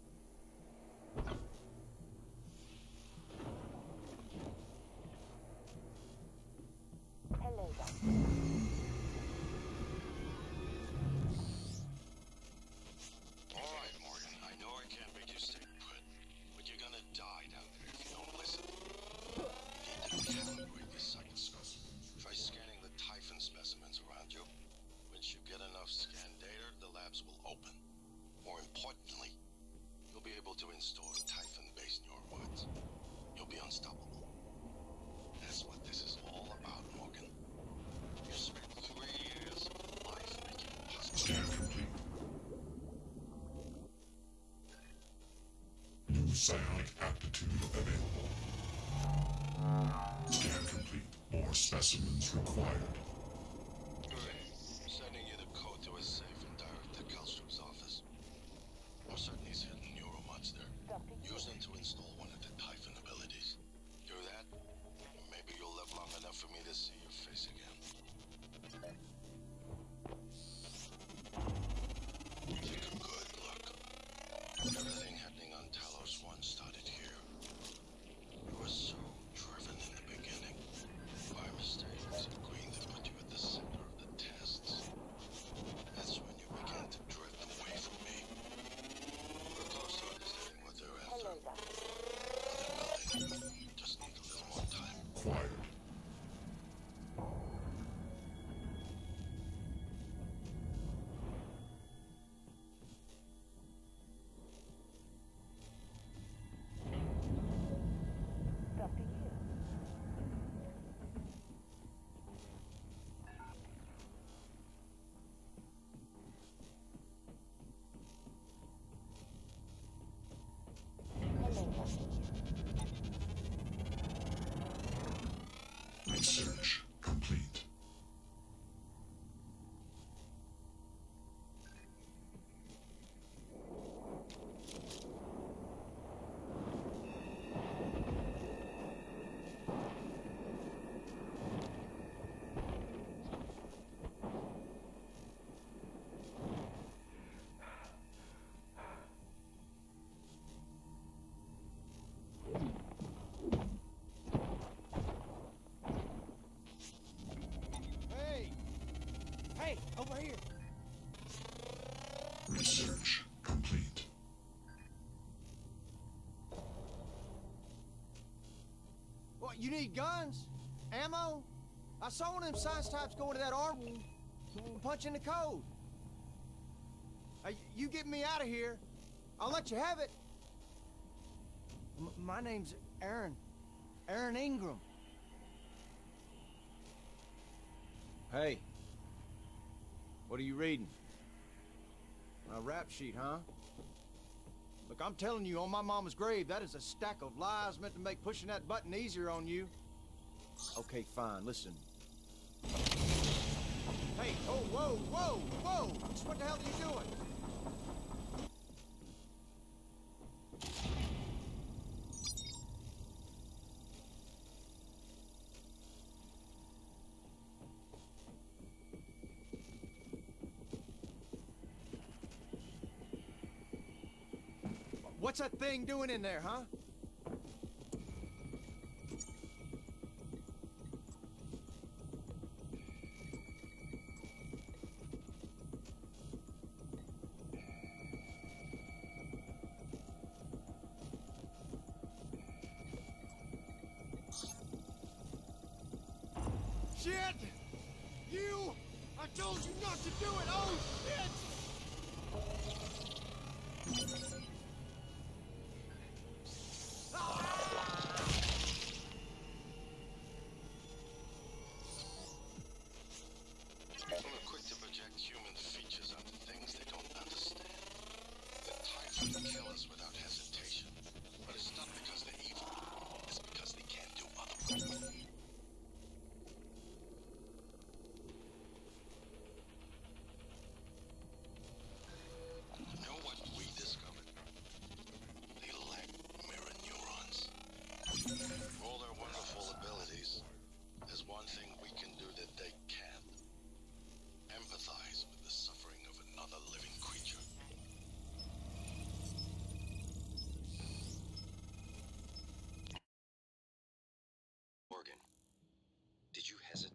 Hello, Doctor. All right, Morgan. I know I can't make you stay put, but you're gonna die down there if you don't listen. You need to calibrate this psychoscope. Try scanning the Typhon specimens around you. Once you get enough scan data, the labs will open. More importantly, you'll be able to install the Typhon base in your woods. You'll be unstoppable. That's what this is all about, Morgan. You spent three years of your life making it possible. Scan complete. New psionic aptitude available. Scan complete. More specimens required. Great. Sending you the code to a safe and direct to Kallstrom's office. I'm certain he's hidden neuromods there. Use them to install one of the Typhon abilities. Do that, and maybe you'll live long enough for me to see your face again. Take a good look. Everything happening on Talos One started here. You were so driven in the beginning. By mistake, Queen that put you at the center of the tests. That's when you began to drift away from me. We're close to understanding what they're after. Hello, Doctor. Other building. Just need a little more time. Acquired. Doctor Yu. Hello, Doctor. Research complete. Hey! Hey, over here! Research complete. What, you need guns? Ammo? I saw one of them science types go into that arm room, punching the code. Hey, you get me out of here, I'll let you have it. M my name's Aaron. Aaron Ingram. Hey. What are you reading? A rap sheet, huh? Look, I'm telling you, on my mama's grave, that is a stack of lies meant to make pushing that button easier on you. Okay, fine, listen. Hey, oh, whoa, whoa, whoa! What the hell are you doing? What's that thing doing in there, huh? Shit! You! I told you not to do it! Oh, shit! People are quick to project human features onto things they don't understand. The Typhon kill us without hesitation. But it's not because they're evil. It's because they can't do otherwise. You know what we discovered?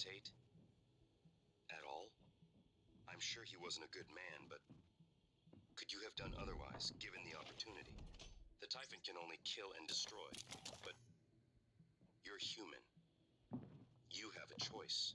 Tate? At all? I'm sure he wasn't a good man, but could you have done otherwise, given the opportunity? The Typhon can only kill and destroy, but you're human. You have a choice.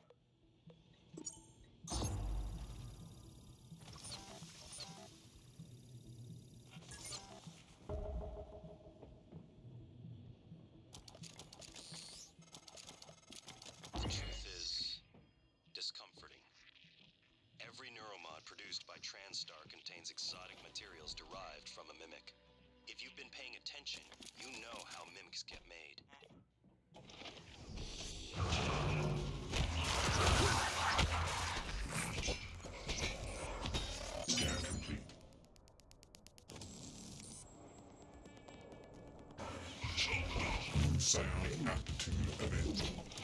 The truth is discomforting. Every neuromod produced by TranStar contains exotic materials derived from a mimic. If you've been paying attention, you know how mimics get made. Scan complete. New psionic aptitude event.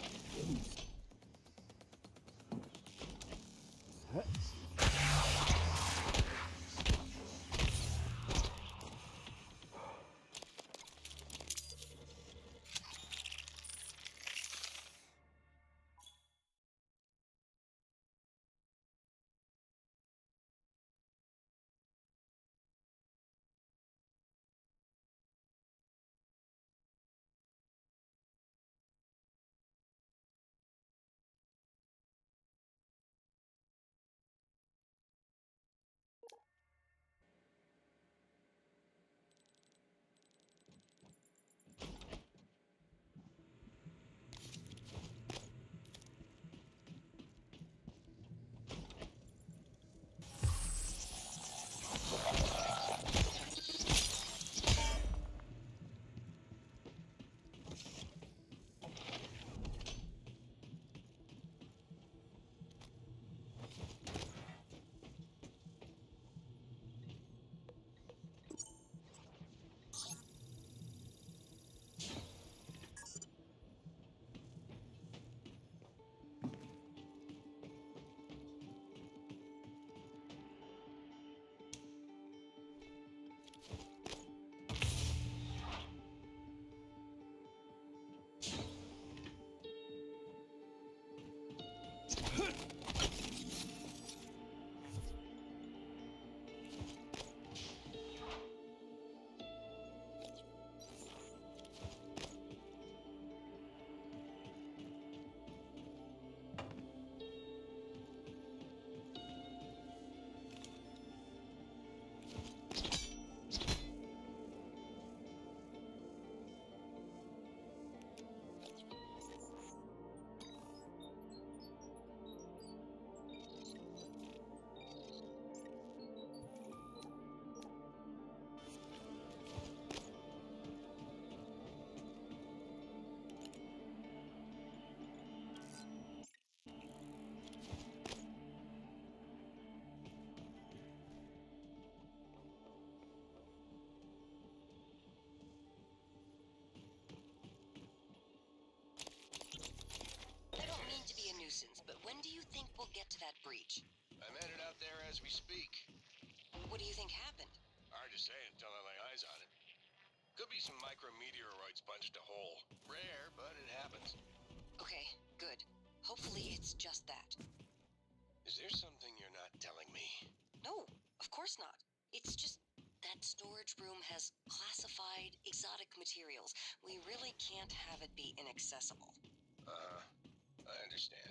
But when do you think we'll get to that breach? I'm headed out there as we speak. What do you think happened? Hard to say until I lay eyes on it. Could be some micrometeoroids punched a hole. Rare, but it happens. Okay, good. Hopefully it's just that. Is there something you're not telling me? No, of course not. It's just that storage room has classified exotic materials. We really can't have it be inaccessible. Uh-huh. I understand.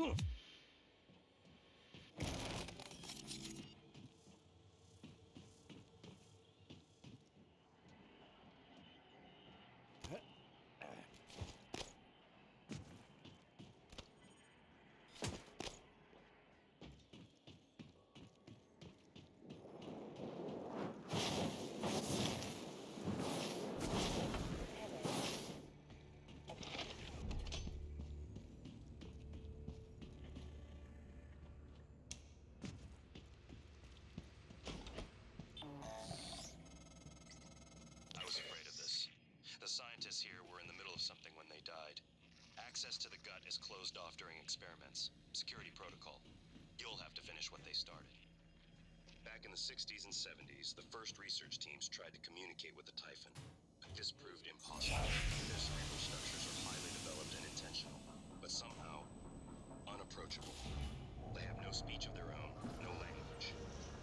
Scientists here were in the middle of something when they died. Access to the gut is closed off during experiments. Security protocol. You'll have to finish what they started. Back in the sixties and seventies, the first research teams tried to communicate with the Typhon, but this proved impossible. Their cerebral structures are highly developed and intentional, but somehow unapproachable. They have no speech of their own, no language.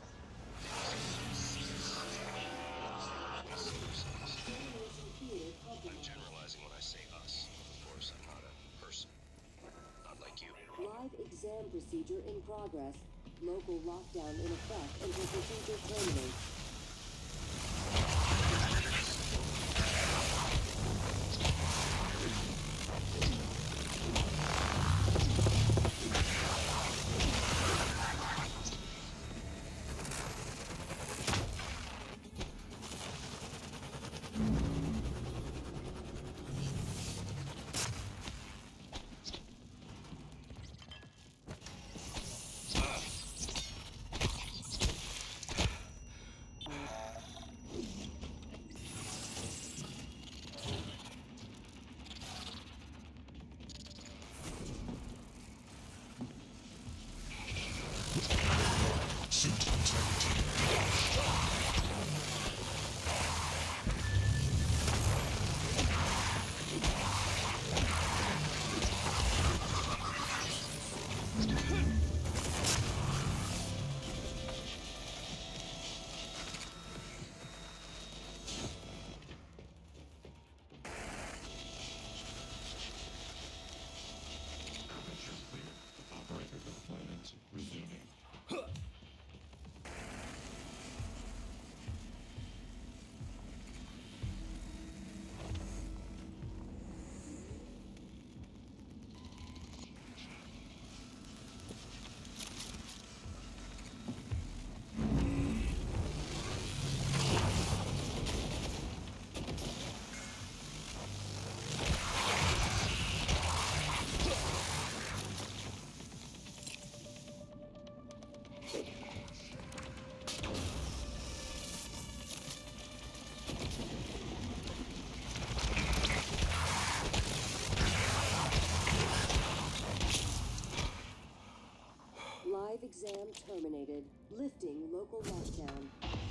I'm generalizing when I say us. Of course, I'm not a person. Not like you. Live exam procedure in progress. Local lockdown in effect until procedure terminates. Live exam terminated. Lifting local lockdown.